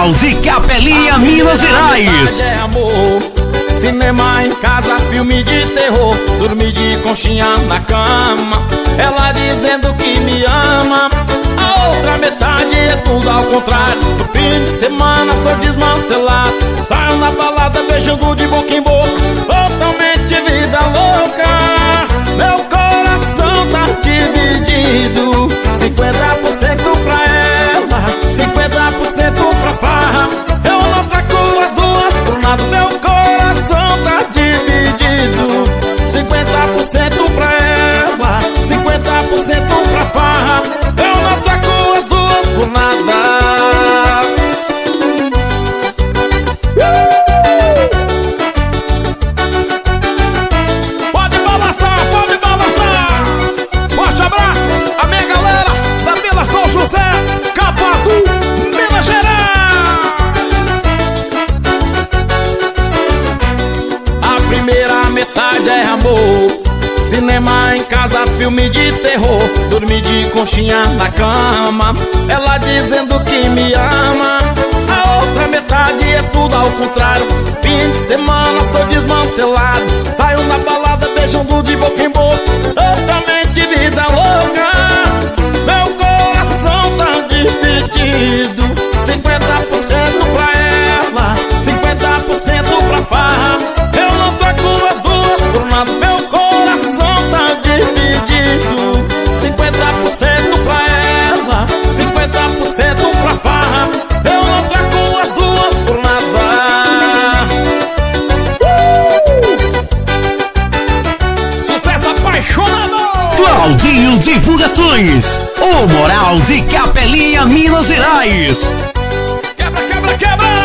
Moral de Capelinha, Minas Gerais. É amor, cinema em casa, filme de terror, dormir de conchinha na cama, ela dizendo que me ama. A outra metade é tudo ao contrário. No fim de semana sou desmantelado, saio na balada beijando de boca em boca, totalmente vida louca. Meu coração tá dividido, 50% pra ela, 50% pra farra. Eu não trago as duas por nada. Meu coração tá dividido, 50% pra ela, 50% pra farra. Eu não trago as duas por nada. Pode balançar, pode balançar. Forte abraço a minha galera da Vila São José, Cabo Azul, Minas Gerais. A primeira metade é amor, cinema em casa, filme de terror, dormir de conchinha na cama, ela dizendo que me ama. A outra metade é tudo ao contrário. Fim de semana sou desmantelado, saio na balada beijando de boca em boca, totalmente vida louca. Meu coração tá dividido, 50% pra ela, 50% pra farra. Eu não troco as duas por nada. Meu coração tá dividido, 50% pra ela, 50% pra farra. Eu não troco as duas por nada. Sucesso apaixonado! Claudinho Divulgações, o Moral de Capelinha, Minas Gerais. Quebra, quebra, quebra!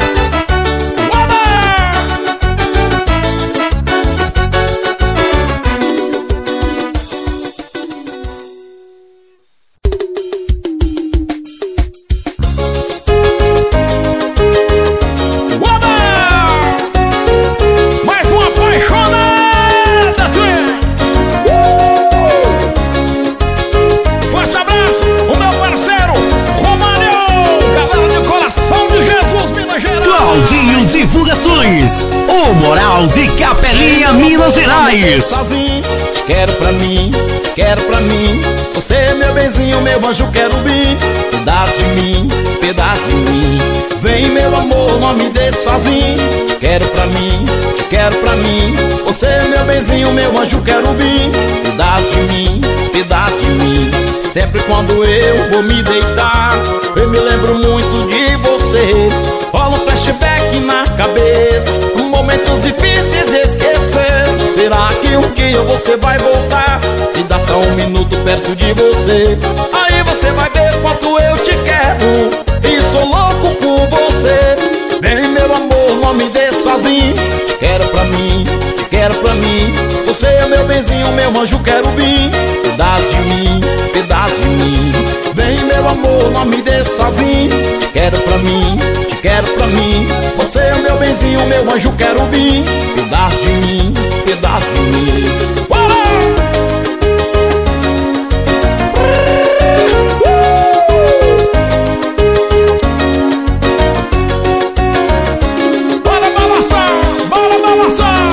Divulgações, o Moral de Capelinha, Minas Gerais. Sozinho, te quero pra mim, te quero pra mim. Você é meu benzinho, meu anjo querubim. Pedaço de mim, pedaço de mim. Vem meu amor, não me deixe sozinho. Te quero pra mim, te quero pra mim. Você é meu benzinho, meu anjo querubim. Pedaço de mim, pedaço de mim. Sempre quando eu vou me deitar, eu me lembro muito de você. Rola um flashback na cabeça, momentos difíceis de esquecer. Será que um dia você vai voltar e dar só um minuto perto de você? Aí você vai ver quanto eu te quero e sou louco por você. Vem meu amor, não me deixe sozinho. Te quero pra mim, te quero pra mim. Você é meu benzinho, meu anjo querubim. Pedaço de mim, pedaço de mim. Vem meu amor, não me deixe sozinho. Te quero pra mim, te quero pra mim. Você é meu benzinho, meu anjo querubim. Pedaço de mim, pedaço de mim. Bora balançar, bora balançar.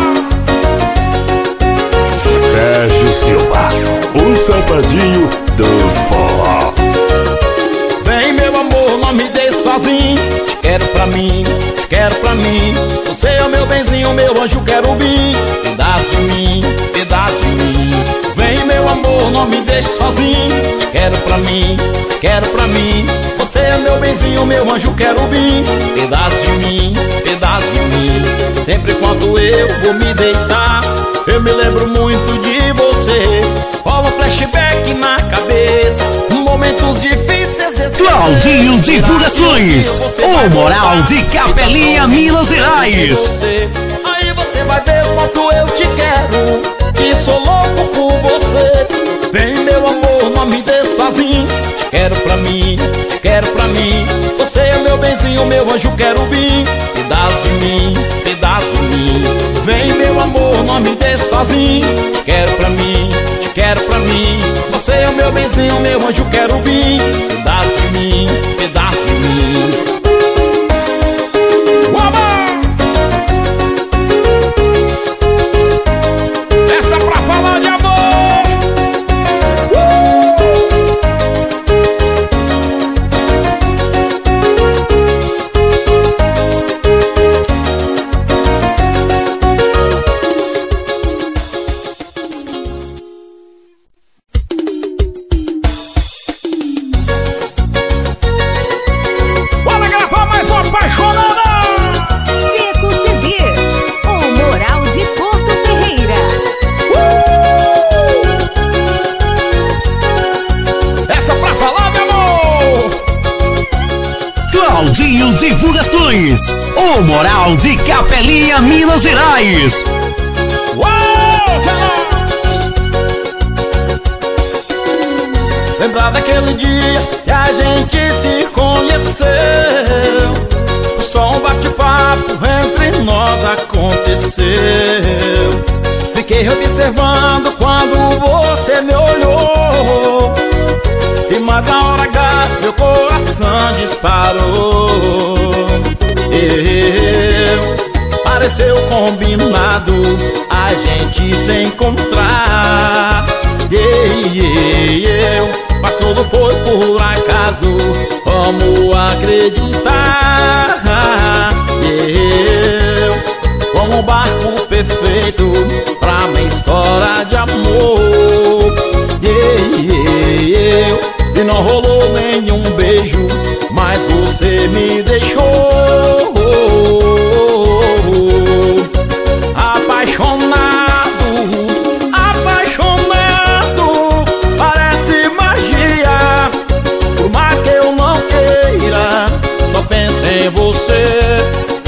Sérgio Silva, o safadinho do forró. Vem meu amor, não me deixe sozinho. Te quero pra mim, te quero pra mim. Você é o meu benzinho, meu anjo querubim. Pedaço de mim, pedaço de mim. Vem meu amor, não me deixe sozinho. Te quero pra mim, te quero pra mim. Você é meu benzinho, meu anjo querubim. Pedaço de mim, pedaço de mim. Sempre quando eu vou me deitar, eu me lembro muito de você. Rola um flashback na cabeça, momentos difíceis. Claudinho Divulgações, o Moral de Capelinha, Minas Gerais. Aí você vai ver quanto eu te quero, que sou louco por você. Vem meu amor, não me deixe sozinho. Te quero pra mim, te quero pra mim. Você é meu benzinho, meu anjo querubim. Pedaço de mim, pedaço de mim. Vem meu amor, não me deixe sozinho. Te quero pra mim, te quero pra mim. Você é o meu benzinho, meu anjo querubim. Pedaço de mim, pedaço de mim. Divulgações, o Moral de Capelinha, Minas Gerais. Lembrar daquele dia que a gente se conheceu, só um bate-papo entre nós aconteceu. Fiquei observando quando você me olhou, e mais a hora H meu coração disparou. Pareceu combinado a gente se encontrar. Mas tudo foi por acaso, vamos acreditar. Como um barco perfeito pra minha história de amor. E não rolou nenhum beijo, mas você me deixou apaixonado, apaixonado. Parece magia, por mais que eu não queira, só penso em você.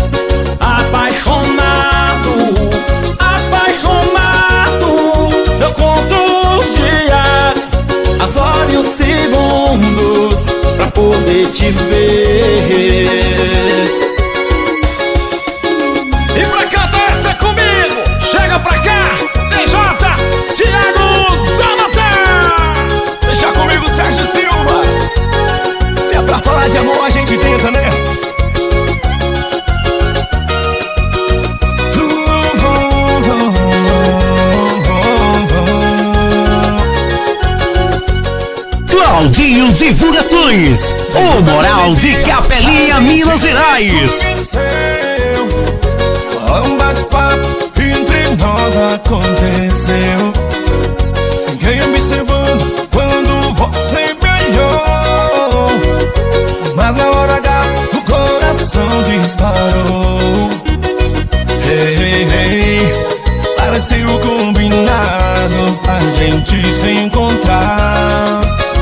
Apaixonado, apaixonado. Eu conto os dias, as horas e os segundos pra poder te ver. E pra cantar essa comigo, chega pra cá, DJ, Thiago, Jonathan. Deixa comigo, Sérgio Silva. Se é pra falar de amor, a gente tenta, né? Claudinho Divulgações, o Moral de Capelinha, Minas Gerais. Só um bate-papo entre nós aconteceu. Fiquei observando quando você me olhou, mas na hora H o coração disparou. Pareceu combinado a gente se encontrar.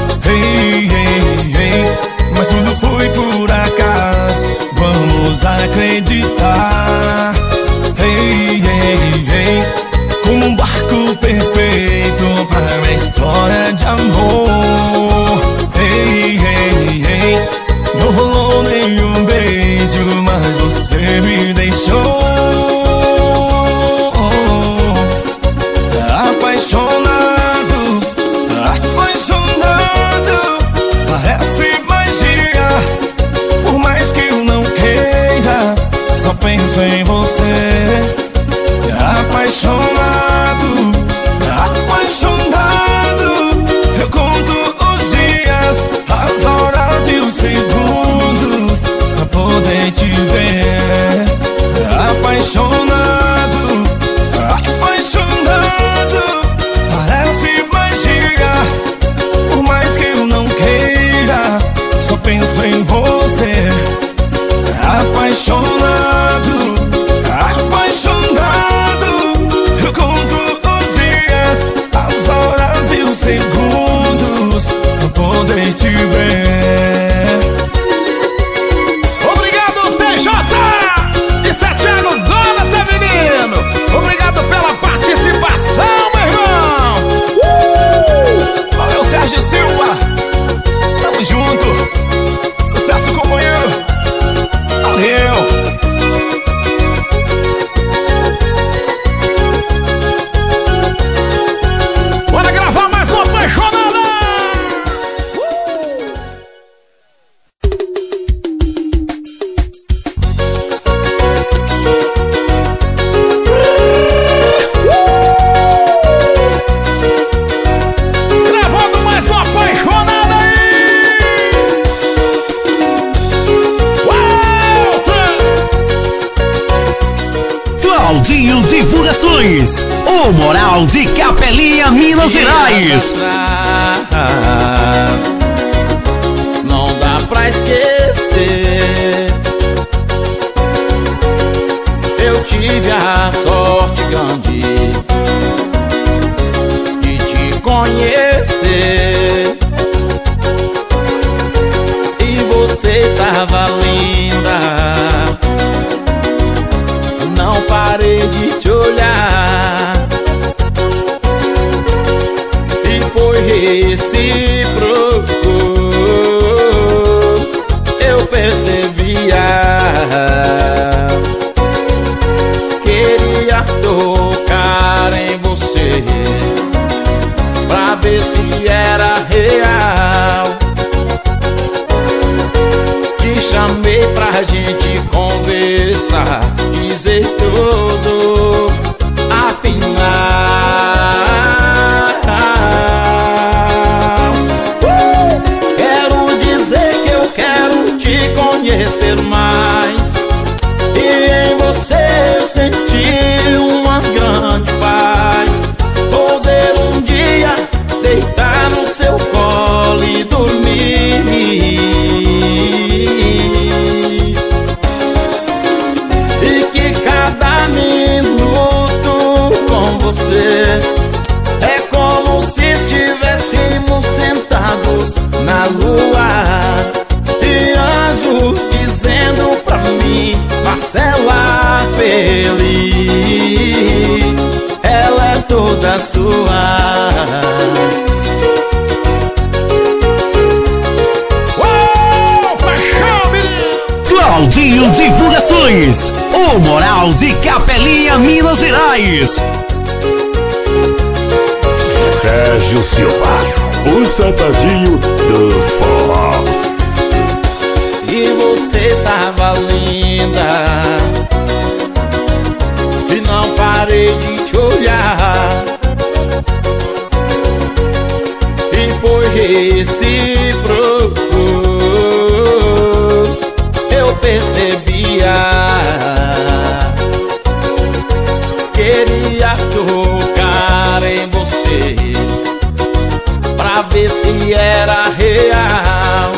Mas tudo foi por acaso, vamos acreditar. Como um barco perfeito pra minha história de amor. Não rolou nenhum beijo, mas você me deixou apaixonado, apaixonado. Parece magia, por mais que eu não queira, só penso em você. Apaixonado, apaixonado. Eu conto os dias, as horas e os segundos pra poder te ver. Apaixonado, apaixonado. Parece magia, por mais que eu não queira, só penso em você. Apaixonado, apaixonado. Eu conto os dias, as horas e os segundos pra poder te ver. Obrigado, PJ! Isso é Thiago, Jonathan, menino! Obrigado pela participação, meu irmão! Valeu, Sérgio Silva. Tamo junto. Sucesso, companheiro. Valeu. Bora gravar mais uma apaixonada! Gravando mais uma apaixonada aí! Claudinho Divulgações, o Moral de Capelinha, Minas Gerais. Não dá pra esquecer. Eu tive a sorte grande de te conhecer, e você estava linda parei de te olhar. E foi recíproco, eu percebia. Queria tocar em você pra ver se era real. Te chamei pra gente conversar, dizer tudo, afinal quero dizer que eu quero te conhecer mais. E em você eu senti uma grande paz. Poder um dia deitar no seu colo e dormir. E que cada minuto com você é como se estivéssemos sentados na lua. E anjos dizendo pra mim, Marcela feliz, ela é toda sua. Claudinho Divulgações, o Moral de Capelinha, Minas Gerais. Sérgio Silva, o safadinho do forró. E você estava linda e não parei de te olhar. E foi recíproco, eu percebia. Queria tocar em você pra ver se era real.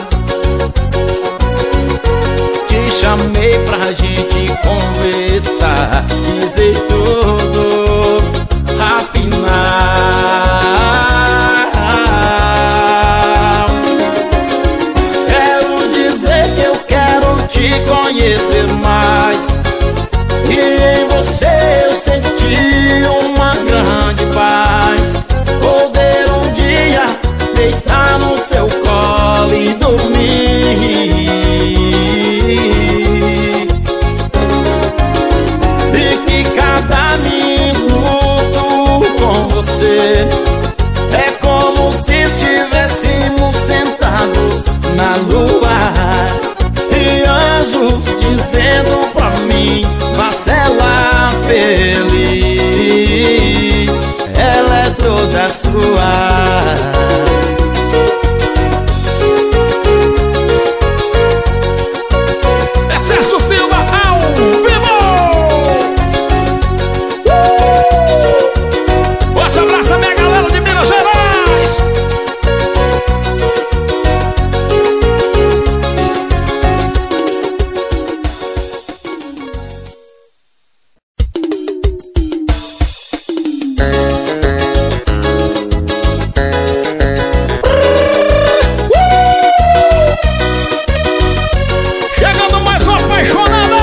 Te chamei pra gente conversar, dizer tudo, afinal quero dizer que eu quero te conhecer mais. E em você eu senti uma grande paz. Poder um dia deitar no seu colo e dormir. E que cada minuto com você é como se estivéssemos sentados na lua. E anjos dizendo pra mim, Marcela feliz, ela é toda sua. É Sérgio Silva ao vivo! Forte abraço a minha galera de Minas Gerais! Chegando mais uma apaixonada!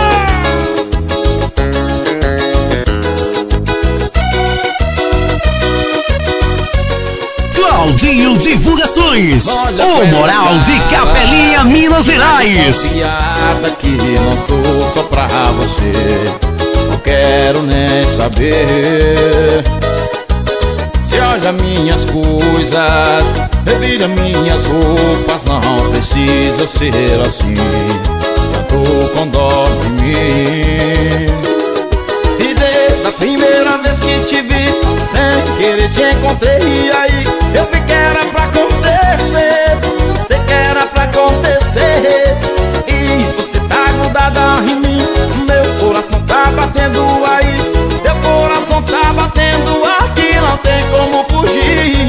Claudinho Divulgações, o Moral de Capelinha, Minas Gerais. Piada que não sou só pra você, não quero nem saber. Se olha minhas coisas, revira minhas roupas, não precisa ser assim. Já tô com dó de mim. E desde a primeira vez que te vi, sem querer te encontrei. E aí eu vi que era pra acontecer, sei que era pra acontecer. E você tá grudada em mim, meu coração tá batendo aí. Seu coração tá batendo aqui, não tem como fugir.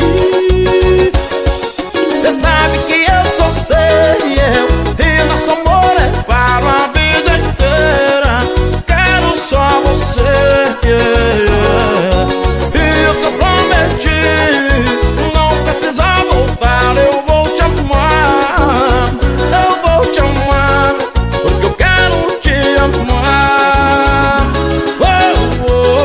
Cê sabe que eu sou seu e nosso amor é para a vida inteira. Quero só você, e eu te prometi, não precisa voltar, eu vou te amar, porque eu quero te amar. Oh, oh,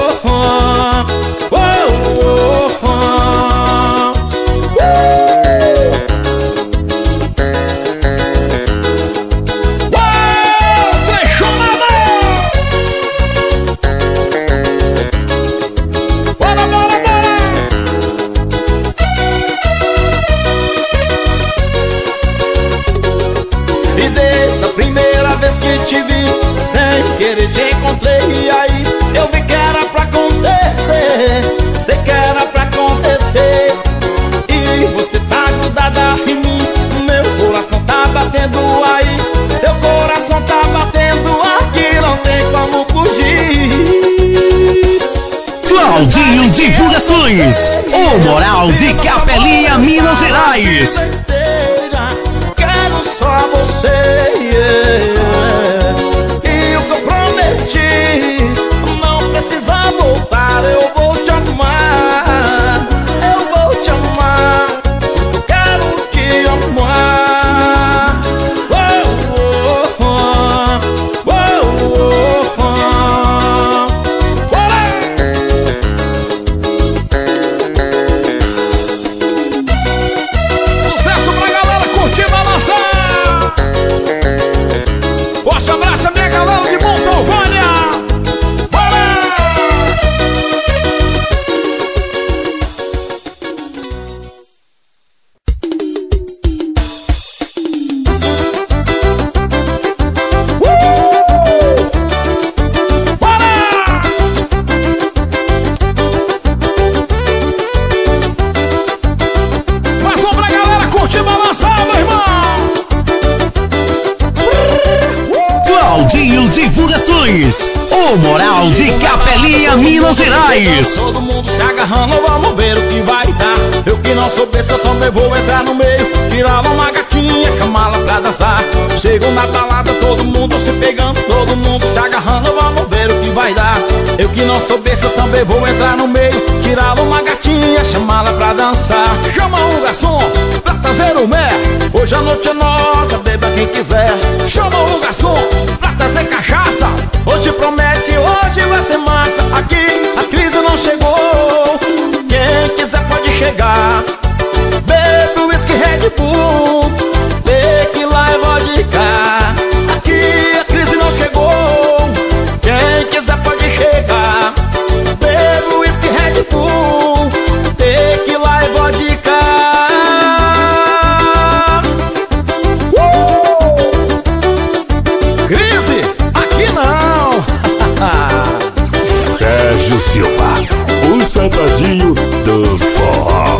Divulgações, o Moral de Capelinha, Minas Gerais. Quero só você, e o que eu prometi, não precisa voltar, eu vou te amar, eu vou te amar, eu quero te amar. Sucesso pra galera curtir, balançar. Forte abraço a minha galera de Montalvânia. Mais um pra galera curtir, balançar, meu irmão. Claudinho Divulgações, o Moral de Capelinha, Minas Gerais. Todo mundo se agarrando, vamos ver o que vai dar. Eu que não sou besta, também vou entrar no meio. Tirar uma gatinha, camala pra dançar. Chego na balada, todo mundo se pegando, todo mundo se agarrando, vamos ver o que vai dar. Eu que não sou besta, também vou entrar no meio. Tirar uma gatinha, chamá-la pra dançar. Chama o garçom pra trazer o mé. Hoje a noite é nossa, beba quem quiser. Chama o garçom pra trazer cachaça. Hoje promete, hoje vai ser massa. Aqui a crise não chegou, quem quiser pode chegar. Bebe whisky, Red Bull, tequila e vodka. Aqui a crise não chegou, quem quiser pode chegar. Bebe whisky, Red Bull, tequila e vodka. Crise, aqui não. Sérgio Silva, o safadinho do forró.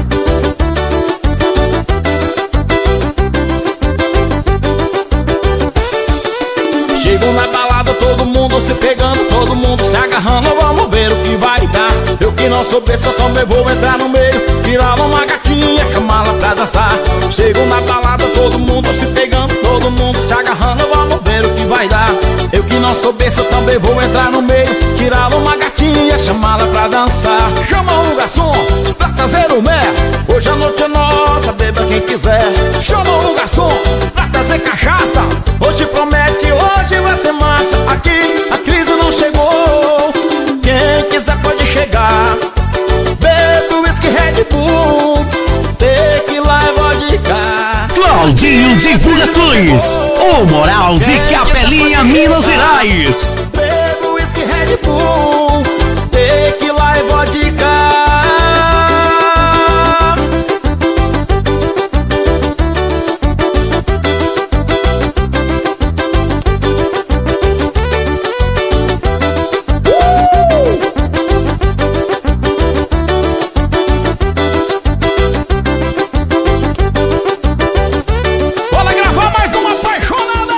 Chego na balada, todo mundo se pegando, todo mundo se agarrando, vamos ver o que vai dar. Eu que não sou besta, também vou entrar no meio. Tirar uma gatinha, chamá-la pra dançar. Chego na balada, todo mundo se pegando, todo mundo se agarrando, vamos ver o que vai dar. Eu que não sou besta, também vou entrar no meio. Tirar uma gatinha, chamá-la pra dançar. Chama o garçom pra trazer o mé. Hoje a noite é nossa, beba quem quiser. Chama o garçom pra trazer cachaça. Hoje promete, hoje vai ser massa. Aqui a crise não chegou, quem quiser pode chegar. Bebe whisky, Red Bull, tequila e vodka. Claudinho Divulgações, o Moral de Capelinha, Minas Gerais. Bebe whisky, Red Bull, tequila e vodka. Bora gravar mais uma apaixonada.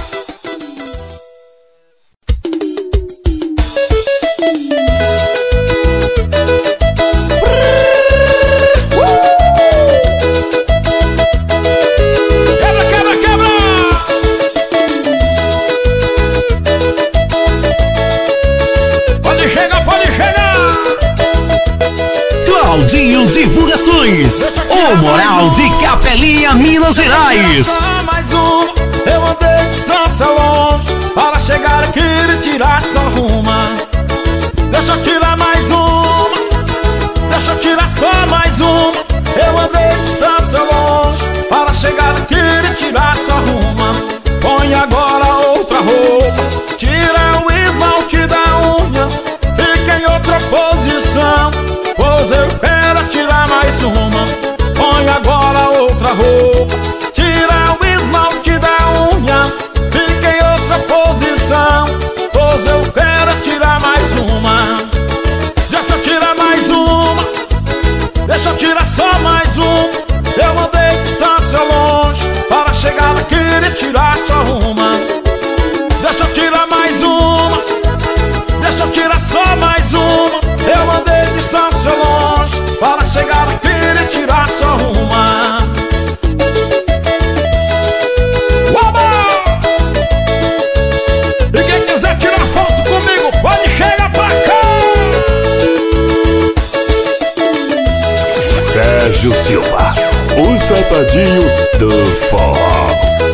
Quebra, quebra, quebra. Pode chegar, pode chegar. Claudinho Divulgações, o Moral de Capelinha, Minas Gerais. Só mais uma, eu andei distância longe para chegar aqui e tirar só uma. Deixa eu tirar mais uma, deixa eu tirar só mais uma. Eu andei distância longe para chegar aqui e tirar só uma. Põe agora outra roupa, tira o esmalte da unha, fica em outra posição, pois eu quero tirar mais uma. Põe agora outra roupa, tira o esmalte da unha, fica em outra posição, pois eu quero tirar mais uma. Deixa eu tirar mais uma, deixa eu tirar só mais uma. Eu andei distância longe para chegar aqui e tirar só uma. Deixa eu tirar mais uma, deixa eu tirar só mais uma. Eu andei distância longe Sérgio Silva, o safadinho do forró.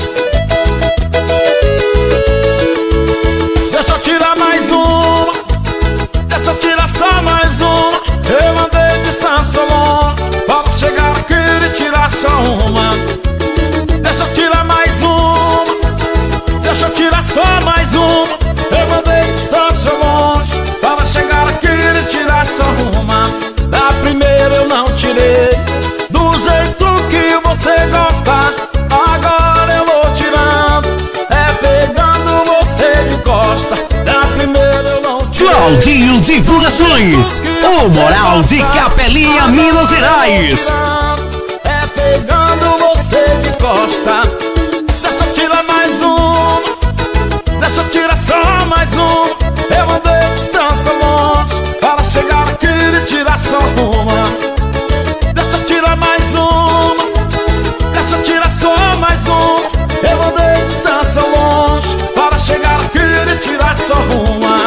Deixa eu tirar mais uma, deixa eu tirar só mais uma. Eu andei distância longe para chegar aqui e tirar só uma. Deixa eu tirar mais uma, deixa eu tirar só mais uma. Eu andei distância longe para chegar aqui e tirar só uma. Da primeira eu não tirei, do jeito que você gosta. Agora eu vou tirando, é pegando você de costa. Da primeira eu não tirei. Claudinho Divulgações, o Moral de Capelinha, Minas Gerais. É pegando você de costa. Deixa eu tirar mais uma, deixa eu tirar só mais uma. Eu andei distância longe para chegar aqui e tirar só uma. Deixa eu tirar mais uma, deixa eu tirar só mais uma. Eu andei distância longe para chegar aqui e tirar só uma.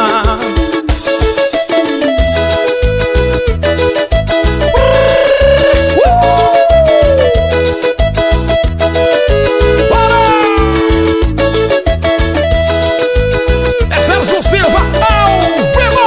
É Sérgio Silva ao vivo.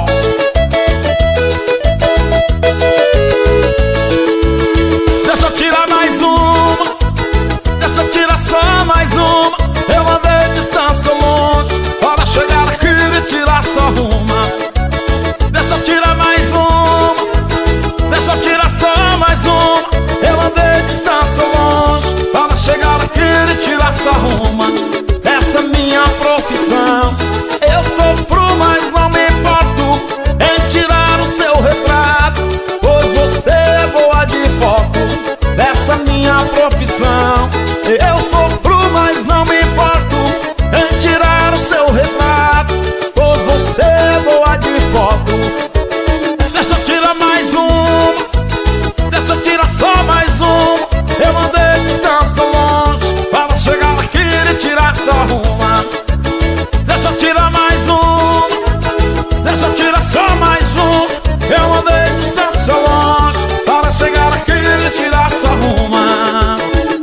Deixa eu tirar mais uma, deixa eu tirar só mais uma. Eu andei distância longe para chegar aqui e tirar só uma. Deixa eu tirar mais uma, deixa eu tirar só mais uma. Eu andei distância longe para chegar aqui e tirar só uma. Essa minha profissão, eu sofro, mas não me importo em tirar o seu retrato, pois você é boa de foto. Essa minha profissão, eu sofro, mas não me importo em tirar o seu retrato, pois você é boa de foto. Deixa eu tirar mais uma, deixa eu tirar só mais uma. Eu andei distância longe para chegar aqui e tirar só uma. Deixa eu tirar mais uma, deixa eu tirar só mais uma. Eu andei distância longe para chegar aqui e tirar só uma.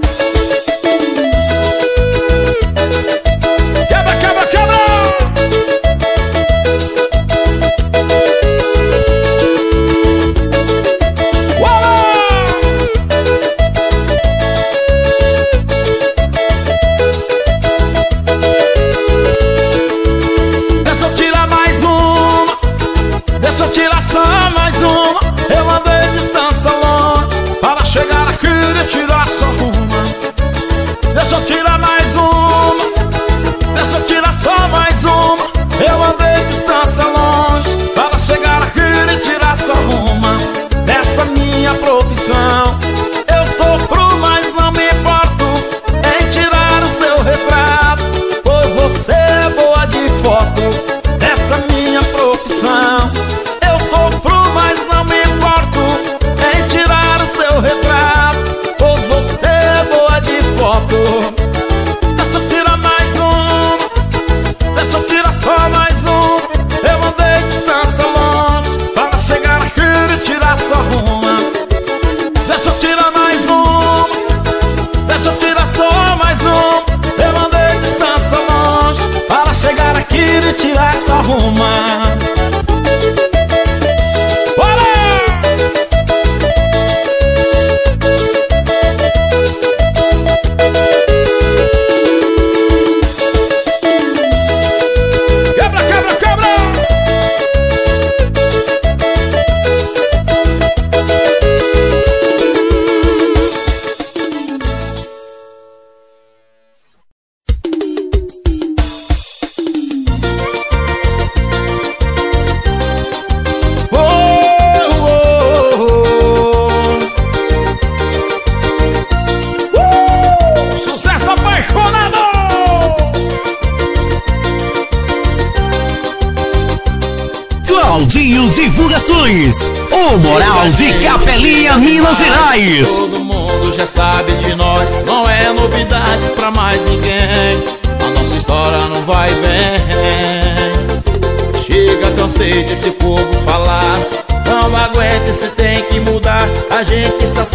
Quebra, quebra, quebra. Deixa eu tirar mais uma, deixa eu tirar só mais uma. Eu andei distância longe para chegar aqui e tirar só uma. Deixa eu tirar mais uma, deixa eu tirar só mais uma. Eu andei distância longe para chegar aqui e tirar só uma. Nessa minha profissão, eu sofro, mas não me importo em tirar o seu retrato, pois você é boa de foto. Nessa minha profissão, eu sofro, mas não me importo em tirar o seu retrato, pois você é boa de foto. Deixa eu tirar mais uma, deixa eu tirar só mais uma. Eu andei distância longe para chegar aqui e tirar só uma. Deixa eu tirar mais uma, deixa eu tirar só mais uma. Eu andei distância longe para chegar aqui e tirar só uma. Bora! Quebra, quebra, quebra. Sucesso apaixonado. Claudinho Divulgações, o Moral de Capelinha, Minas Gerais. Todo mundo já sabe de nós, não é novidade pra mais ninguém. A nossa história não vai bem. Chega, cansei desse povo falar, não aguenta, se tem que mudar. A gente só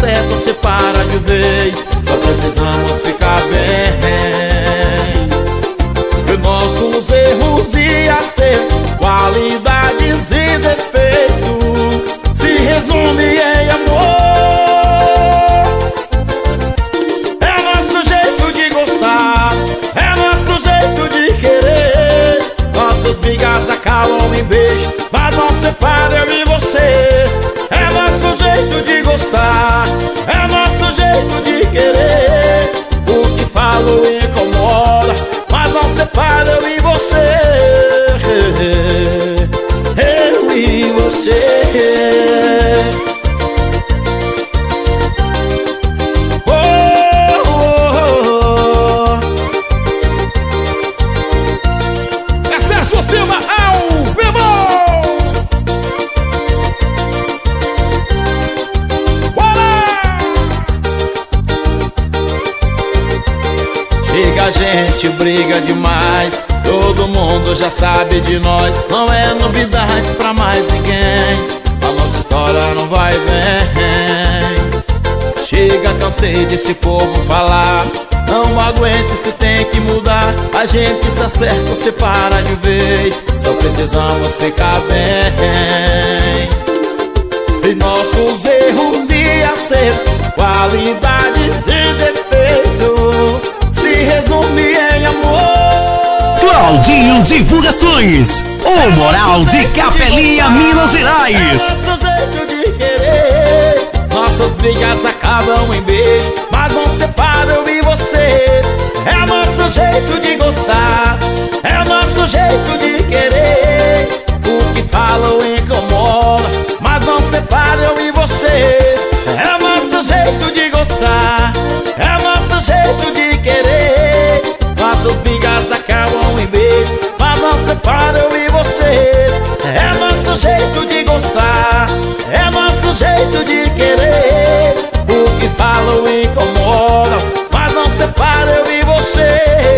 a gente briga demais. Todo mundo já sabe de nós, não é novidade pra mais ninguém. A nossa história não vai bem. Chega, cansei desse povo falar. Não aguento, se tem que mudar. A gente se acerta ou se para de vez. Só precisamos ficar bem. E nossos erros e acertos, qualidades e defeitos, se resume em amor. Claudinho Divulgações, o Moral de Capelinha, Minas Gerais. É nosso jeito de querer. Nossas brigas acabam em beijo, mas não separa eu e você. É nosso jeito de gostar, é nosso jeito de querer. O que falam incomoda, mas não separa eu e você. É nosso jeito de gostar, é nosso jeito de querer. Nossas brigas acabam em beijo, mas não separa eu e você. É nosso jeito de gostar, é nosso jeito de querer. O que falam incomoda, mas não separa eu e você.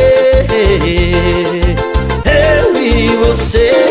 Eu e você.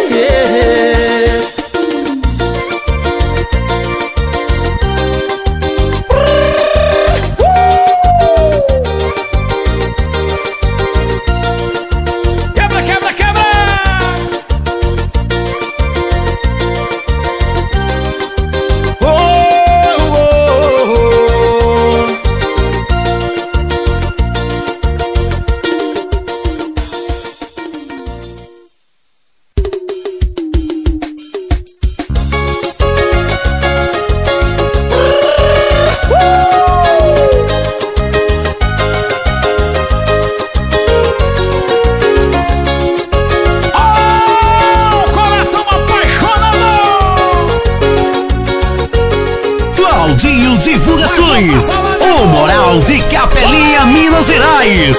Claudinho Divulgações, o Moral de Capelinha, Minas Gerais.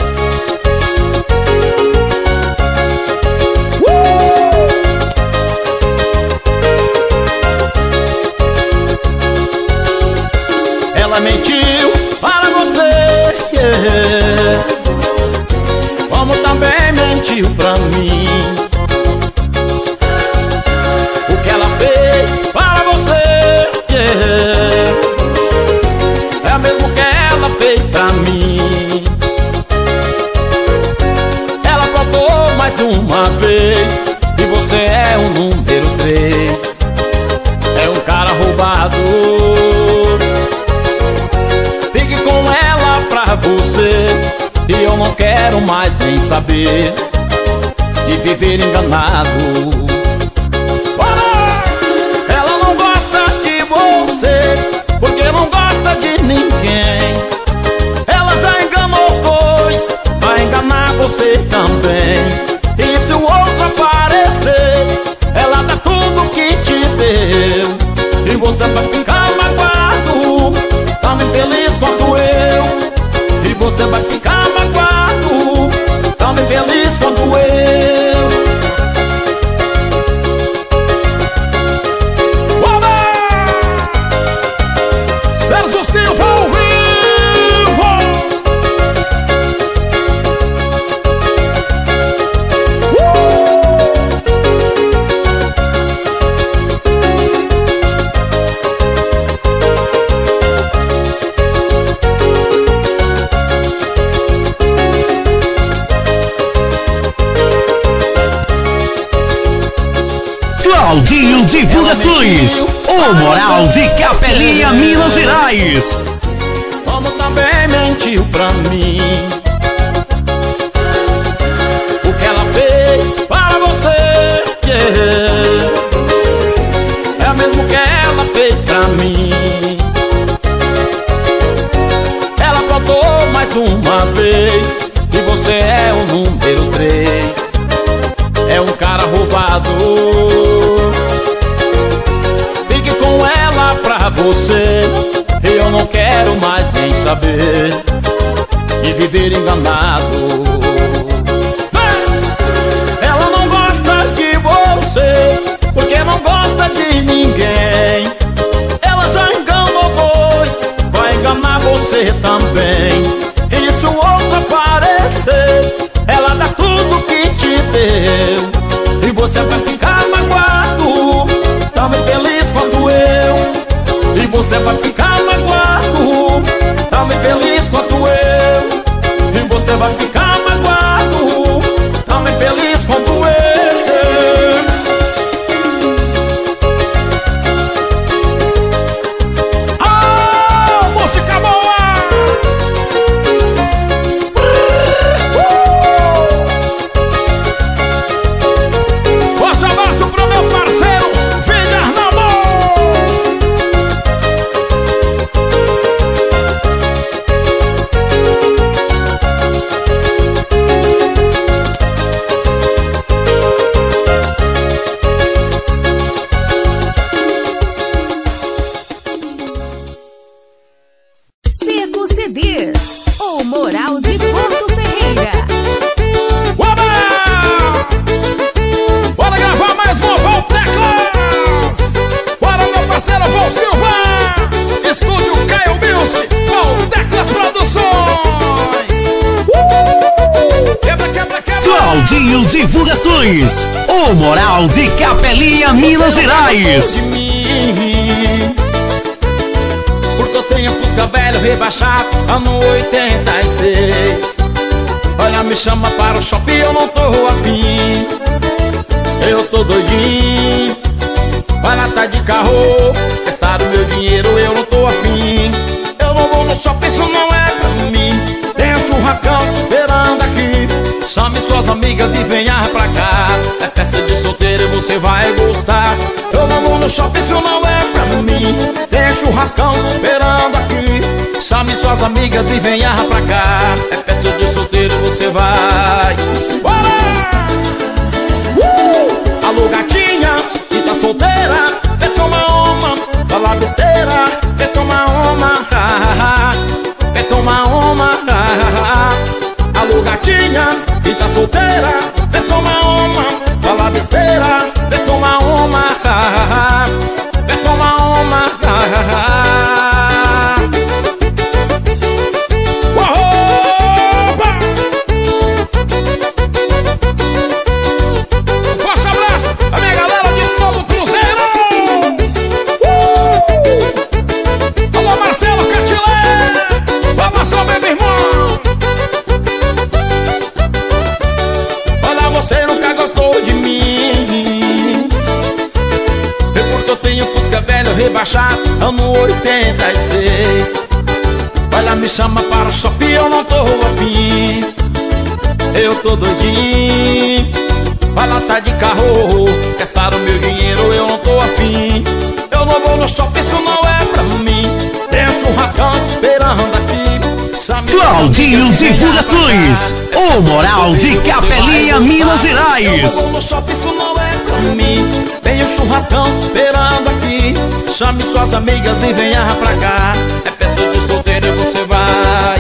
Ela mentiu para você, yeah. Como também mentiu pra mim. O que ela fez para você, yeah, é o mesmo que ela fez pra mim. Ela aprontou mais uma vez, e você é o número 3. É um cara roubado. Fique com ela pra você, e eu não quero mais nem saber de viver enganado. Ela não gosta de você, porque não gosta de ninguém. Ela já enganou dois, vai enganar você também. E se o outro aparecer, ela dá tudo que te deu, e você vai ficar magoado, tão infeliz quanto eu. E você vai ficar magoado, tão infeliz quanto eu. Sérgio Silva ao vivo. Claudinho Divulgações, o Moral de Capelinha, Minas Gerais. Como também mentiu pra mim. O que ela fez para você, yeah, é o mesmo que ela fez pra mim. Ela aprontou mais uma vez, e você é o número 3. É um cara roubado. Fique com ela pra você, e eu não quero mais nem saber de viver enganado. Ela não gosta de você, porque não gosta de ninguém. Ela já enganou dois, vai enganar você também. E se o outro aparecer, vai ficar magoado, tão infeliz quanto eu. Música boa! Forte abraço pro meu parceiro Vigar Seco CDs, o Moral de Porto Ferreira. Oba! Bora gravar mais um Val Teclas! Bora, meu parceiro Val Silva! Estúdio Caio Music, Val Teclas Produções! Quebra, quebra, quebra! Claudinho Divulgações, o Moral de Capelinha, Minas Gerais. De mim, porque eu tenho Fusca velho rebaixado, ano 86. Olha, me chama para o shopping, eu não tô afim. Eu tô doidinho, vai lá, tá de carro, gastaram meu dinheiro, eu não tô afim. Eu não vou no shopping, isso não é pra mim. Tem um churrascão te esperando aqui. Chame suas amigas e venha pra cá. É festa de solteiro e você vai gostar. Eu não vou no shopping, isso não é pra mim. Tem churrascão te esperando aqui. Chame suas amigas e venha pra cá. É festa de solteiro e você vai. Alô, gatinha, que tá solteira, vem tomar uma, fala besteira, vem tomar uma, vem tomar uma. Alô, gatinha, que tá solteira, vem tomar uma, fala besteira, vem tomar uma, vem tomar uma. Forte abraço a minha galera de Novo Cruzeiro! Alô, Marcelo Catilé! Vamos só, meu irmão! Olha, você nunca gostou de mim. É porque eu tenho Fusca velho rebaixado, ano 86. Olha, me chama para o shopping, eu não tô afim. Eu tô doidinho, vai lá, tá de carro, gastaram meu dinheiro, eu não tô afim. Eu não vou no shopping, isso não é pra mim. Tem um churrascão te esperando aqui. Chame Claudinho suas amigas e venha Divulgações, pra cá. o Moral de Capelinha, Minas Eu Gerais. não vou no shopping, isso não é pra mim. Tem um churrascão te esperando aqui. Chame suas amigas e venha pra cá. É festa de solteiro e você vai.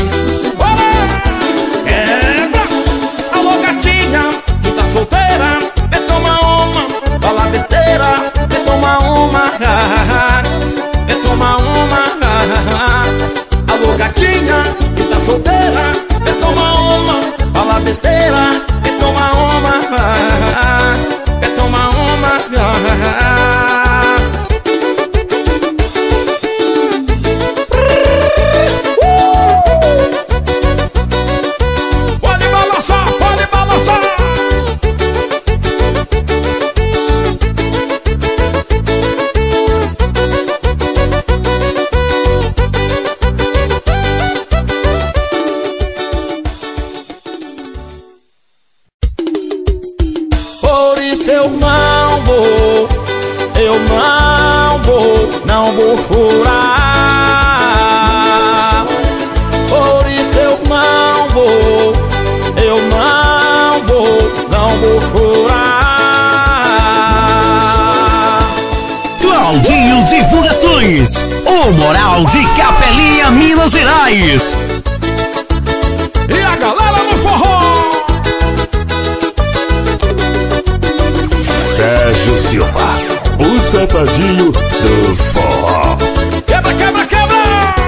Alô, gatinha, que tá solteira, vem tomar uma, fala besteira, vem tomar uma, vem tomar uma. Alô, gatinha, que tá solteira, vem tomar uma, fala besteira, vem tomar uma, vem tomar uma. Pode balançar, pode balançar! Por isso eu não vou, não vou chorar. Por isso eu não vou, não vou chorar. Claudinho Divulgações, o Moral de Capelinha, Minas Gerais. E a galera no forró! Sérgio Silva, o safadinho do forró. Quebra, quebra, quebra!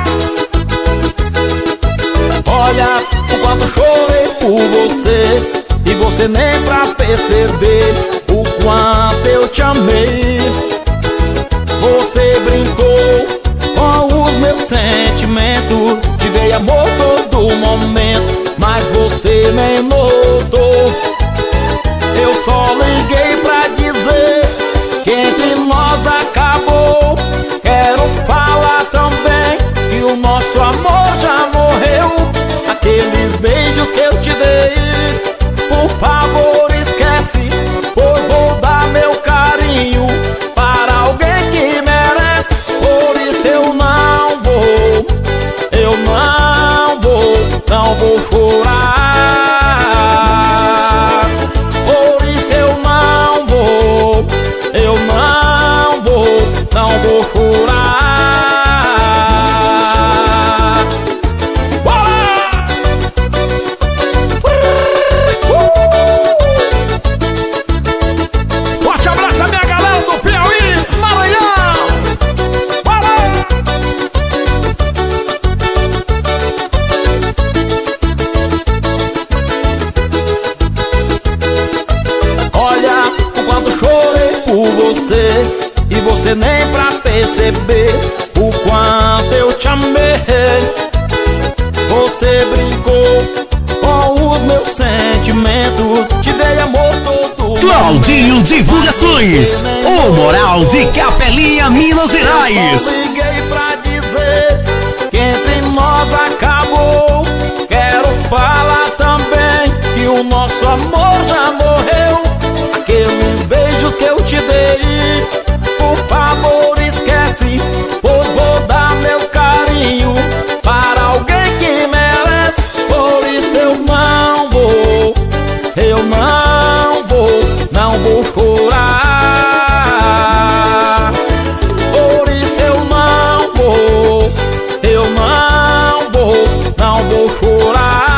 Olha o quanto chorei por você, e você nem pra perceber o quanto eu te amei. Você brincou com os meus sentimentos, te dei amor todo momento, mas você você nem notou. Eu só liguei pra dizer que entre nós acabou. Quero falar também que o nosso amor já morreu. Aqueles beijos que eu te dei, por favor esquece, pois vou dar meu carinho para alguém que merece. Por isso eu não vou chorar. Por isso eu não vou chorar. Forte abraço a minha galera do Piauí, Maranhão. Bora! Olha o quanto chorei por você, e você nem pra perceber o quanto eu te amei. Você brincou com os meus sentimentos, te dei amor todo. Claudinho Divulgações, o Moral de Capelinha, Minas Eu Gerais. só liguei pra dizer que entre nós acabou. Quero falar também que o nosso amor já morreu. Aqueles beijos que eu te dei, por favor esquece, pois vou dar meu carinho para alguém que merece. Por isso eu não vou chorar. Por isso eu não vou chorar.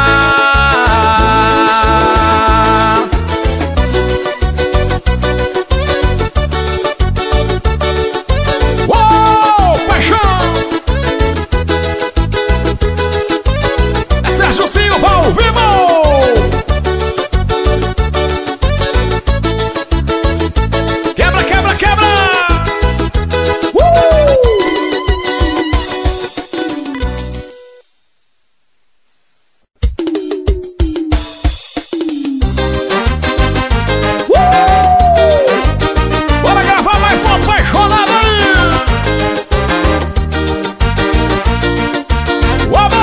Uou, paixão! É Sérgio Silva ao vivo! Quebra, quebra, quebra! Bora gravar mais uma apaixonada aí! Oba!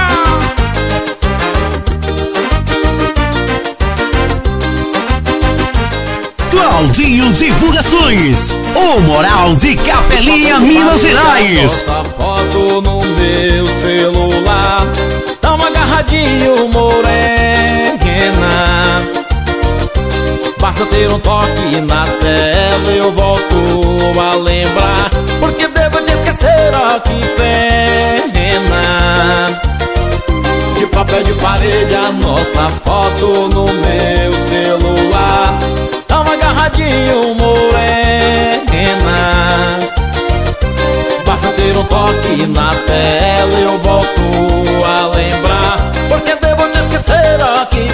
Claudinho Divulgações, o Moral de Capelinha, Minas Gerais. Nossa foto no meu celular, tão agarradinho, morena. Basta ter um toque na tela, eu volto a lembrar. Porque devo te esquecer, ó que pena. De papel de parede a nossa foto no meu celular, tão agarradinho, morena. Basta ter um toque na tela, eu volto a lembrar. Porque devo te esquecer, ó que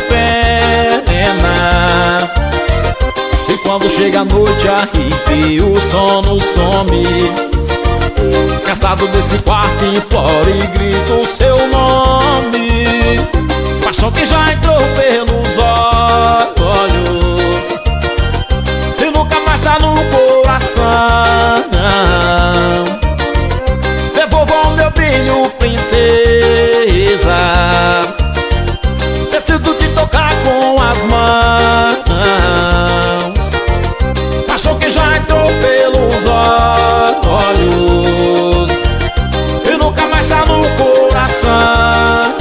pena. E quando chega a noite arrepio, o sono some. Cansado desse quarto, imploro e grito o seu nome. Paixão que já entrou pelos olhos e nunca mais tá no coração. Devolva o meu brilho, princesa. Preciso te tocar com as mãos. Paixão que já entrou pelos olhos e nunca mais tá no coração.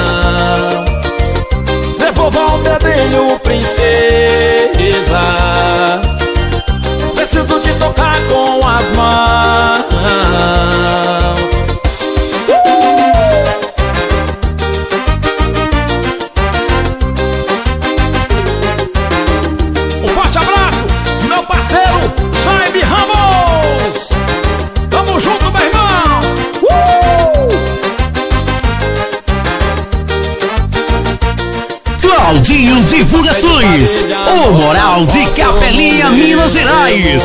Devolva o meu brilho, princesa. Preciso te tocar com as mãos. Um forte abraço, meu parceiro Jaime Ramos. Tamo junto, meu irmão. Claudinho Divulgações, o Moral de Capelinha, Minas Gerais.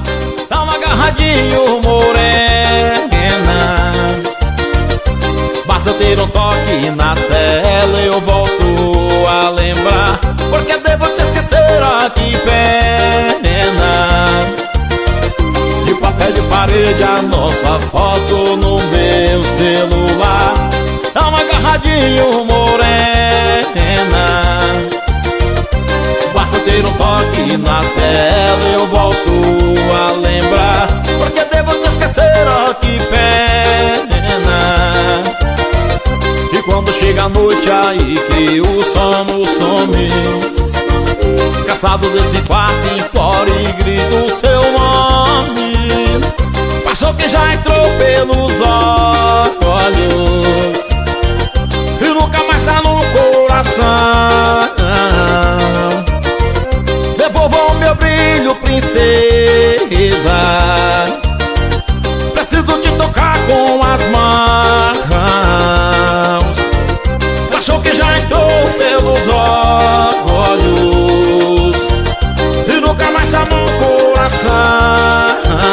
Tão agarradinho, morena. Basta eu ter um toque na tela, eu volto a lembrar. Porque devo te esquecer, ah, que pena. De papel de parede a nossa foto no meu celular. Dá uma agarradinho, morena. Basta ter um toque na tela, eu volto a lembrar. Porque devo te esquecer, oh, que pena. E quando chega a noite aí que o sono some, cansado desse quarto, imploro e grito o seu nome. Paixão que já entrou pelos olhos e nunca mais sai no coração. Devolva o meu brilho, princesa. Preciso te tocar com as mãos. Paixão que já entrou pelos olhos e nunca mais sai no coração.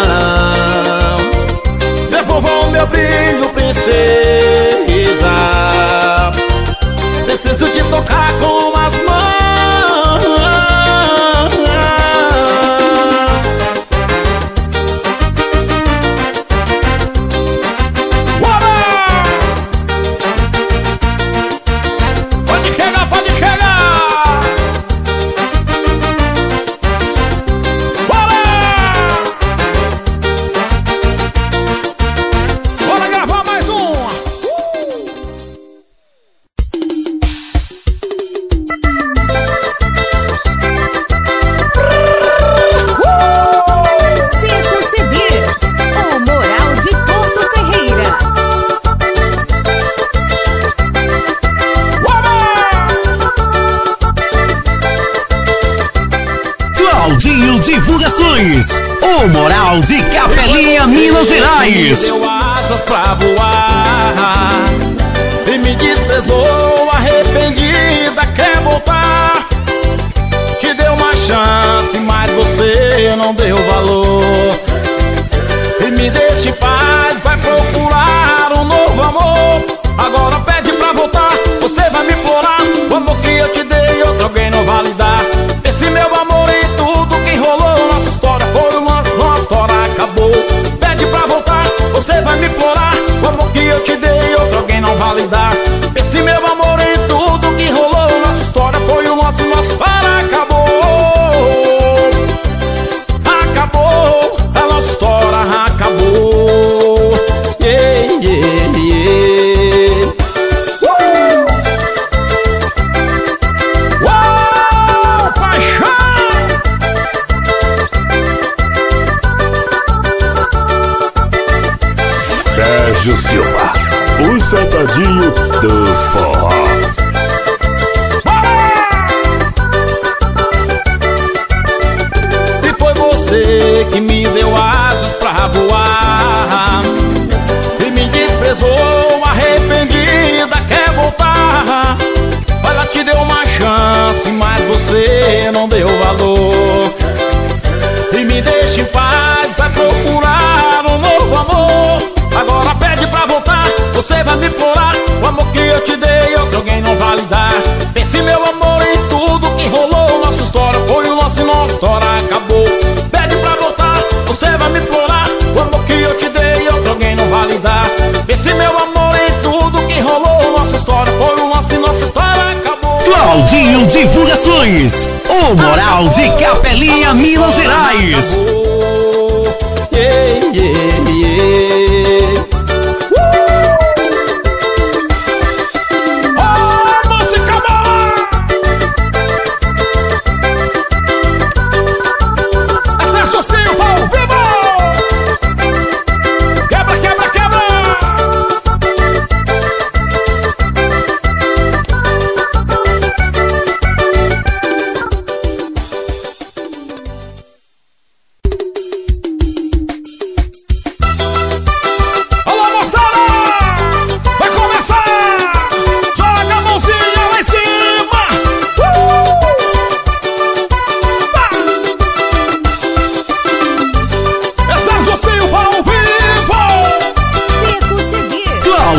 Devolva o meu brilho, princesa. Preciso te tocar com as mãos. Divulgações, o Moral de Capelinha, Minas Gerais. Me deu asas pra voar e me desprezou, arrependida, quer voltar. Te deu uma chance, mas você não deu valor. E me deixa em paz, vai procurar um novo amor. Agora pede pra voltar, você vai me implorar. O amor que eu te dei, outro alguém não vai lhe dar. Esse meu amor e tudo que rolou, nossa história foi uma história, acabou. Pede pra voltar, você vai me implorar. O amor que eu te dei, outro alguém não vai lhe dar. Esse meu amor e tudo que rolou, nossa história foi uma história, acabou. Acabou, a nossa história acabou. Yeah, yeah, yeah. Uou, paixão! Sérgio Silva, o Sentadinho do Forró. E foi você que me deu asas pra voar e me desprezou, arrependida, quer voltar. Ela te deu uma chance, mas você não deu valor. E me deixa em paz, vai procurar um novo amor. Agora pede pra voltar, você vai me implorar. O amor que eu te dei, outro alguém não vai lhe dar. Pense meu amor em tudo que rolou, nossa história foi o nosso e nossa história acabou. Pede pra voltar, você vai me implorar. O amor que eu te dei, outro alguém não vai lhe dar. Pense meu amor em tudo que rolou, nossa história foi o nosso e nossa história acabou. Claudinho Divulgações, o Moral de Capelinha, Minas Gerais. Acabou. Yeah, yeah, yeah.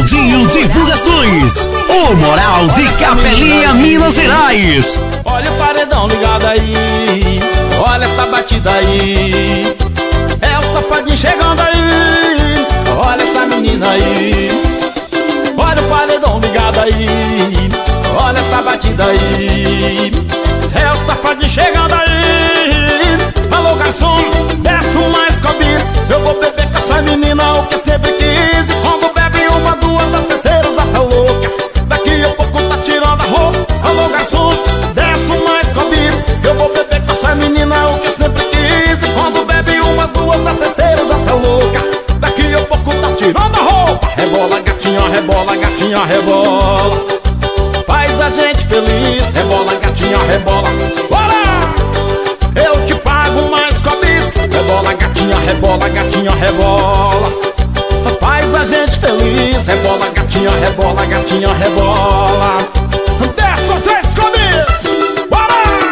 Claudinho Divulgações, o Moral de Capelinha, Minas Gerais. Olha o paredão ligado aí, olha essa batida aí. É o safadinho chegando aí, olha essa menina aí. Olha o paredão ligado aí, olha essa batida aí. É o safadinho chegando aí. Alô garçom, desce mais cobiças. Eu vou beber com essa menina o que eu sempre quis. E quando bebe uma, duas, da terceira já tá louca. Daqui a pouco tá tirando a roupa. Alô garçom, desce mais cobiças. Eu vou beber com essa menina o que eu sempre quis. E quando bebe umas, duas, da terceira já tá louca. Daqui a pouco tá tirando a roupa. Rebola gatinha, rebola gatinha, rebola. Faz a gente feliz. Rebola gatinha, rebola. Bora! Eu te pago mais cobiças. Rebola gatinha, rebola gatinha, rebola. Faz a gente feliz. Rebola gatinha, rebola gatinha, rebola. Desce ou três cobiças. Bora!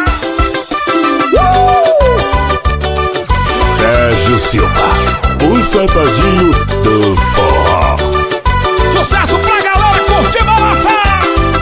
Sérgio Silva, o safadinho do forró. Sucesso pra galera curtir balançar.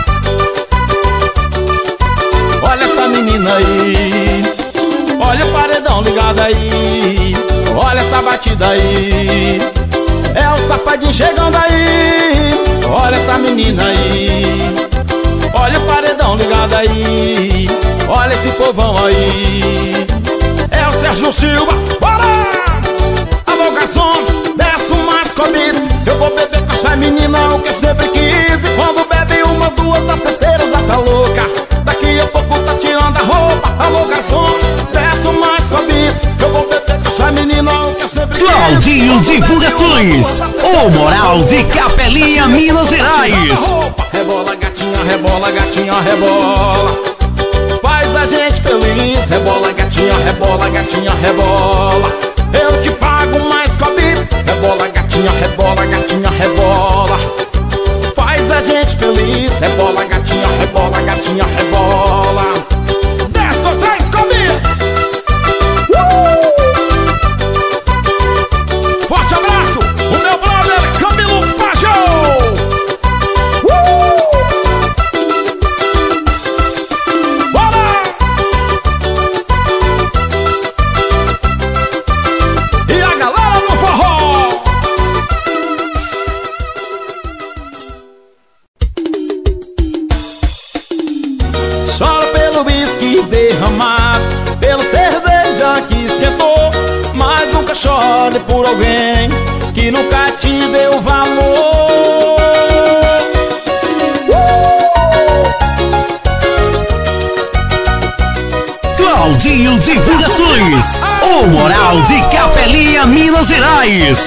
Olha essa menina aí, olha o paredão ligado aí, olha essa batida aí. É o safadinho chegando aí, olha essa menina aí. Olha o paredão ligado aí, olha esse povão aí. É o Sérgio Silva, bora! Alô garçom, desce mais cobiças. Eu vou beber com essa menina o que eu sempre quis. E quando bebe uma, duas, da terceira já tá louca. Daqui a pouco tá tirando a roupa. Alô garçom, desce mais cobiças. Eu vou beber com essa menina o que eu sempre quis. Claudinho Divulgações, o Moral de Capelinha, Minas Gerais. Rebola gatinha, rebola gatinha, rebola. Faz a gente feliz. Rebola gatinha, rebola gatinha, rebola. Eu te pago mais cobiças. Rebola gatinha, rebola gatinha, rebola. Faz a gente feliz. Rebola gatinha, rebola gatinha, rebola. Desce ou três cobiças. Forte abraço, o meu brother Camilo Pajão. Bora! E a galera no forró. Chora pelo uísque derramado, pela cerveja que esquentou. Mas nunca chore por alguém que nunca te deu valor. Claudinho Divulgações, o Moral de Capelinha, Minas Gerais.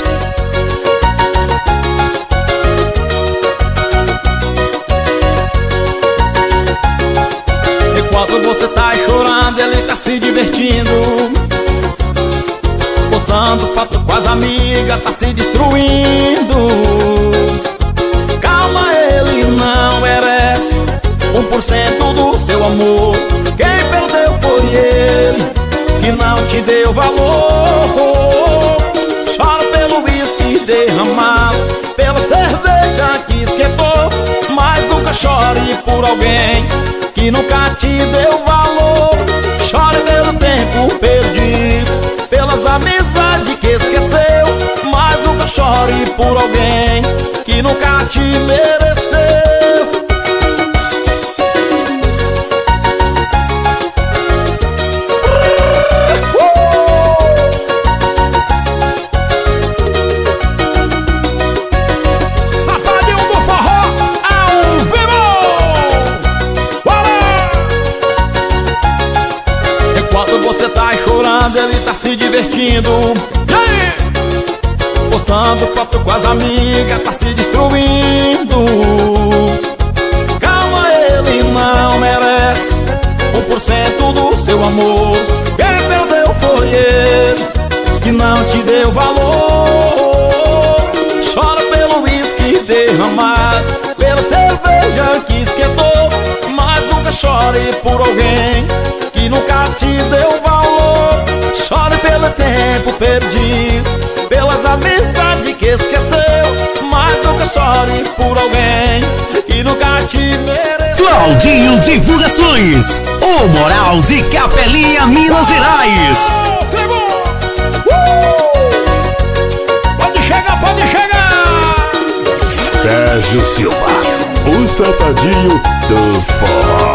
Enquanto você tá chorando, ele tá se divertindo, postando foto com as amigas, tá se destruindo. Calma, ele não merece 1% do seu amor. Quem perdeu foi ele, que não te deu valor. Chora pelo uísque derramado, pela cerveja que esquentou. Mas nunca chore por alguém que nunca te deu valor. Chore pelo tempo perdido, pelas amizades que esqueceu. Mas nunca chore por alguém que nunca te mereceu. Safadinho do forró ao vivo. Bora! Enquanto você tá chorando, ele tá se divertindo. E aí? Postando foto com as amigas, tá se destruindo. Calma, ele não merece 1% do seu amor. Quem perdeu foi ele, que não te deu valor. Chora pelo uísque derramado, pela cerveja que esquentou. Mas nunca chore por alguém que nunca te deu valor. Chore pelo tempo perdido, pelas amizades que esqueceu. Mas nunca chore por alguém que nunca te mereceu. Claudinho Divulgações, o Moral de Capelinha, Minas Gerais. Pode chegar, pode chegar. Sérgio Silva, o safadinho do forró.